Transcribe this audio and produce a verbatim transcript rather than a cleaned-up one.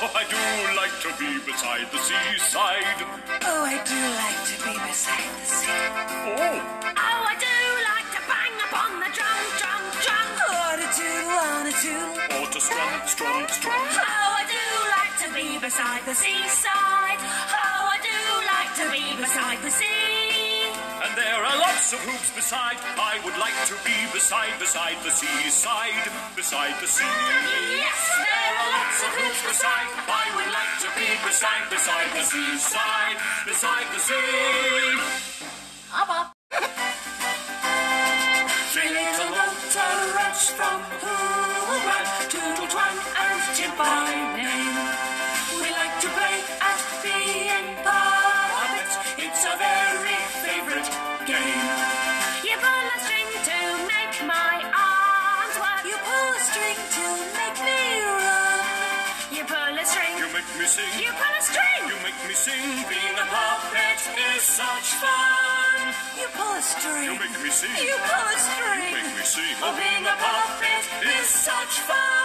Oh, I do like to be beside the seaside. Oh, I do like to be beside the sea. Oh, Oh, I do like to bang upon the drum, drum, drum. On a toodle, on a toodle. oh, to strum, strum, strum. Oh, I do like to be beside the seaside. Oh, I do like to be beside the sea. And there are lots of hoops beside. I would like to be beside, beside the seaside, beside the sea. Yes, There are lots of hoops beside. I would like to be beside, beside the seaside, beside the sea. Up, up. Three little motor rats from Hooran, Toodle Twang and Chip by name. We like to play at being puppets. It's a very favourite game. You pull a string to make my arms work. You pull a string to make me run. You pull a string. You make me sing. You pull a string. You make me sing. Being a puppet is such fun. You pull a string. You make me sing. You pull a string. Make me sing. Oh, being a puppet is such fun.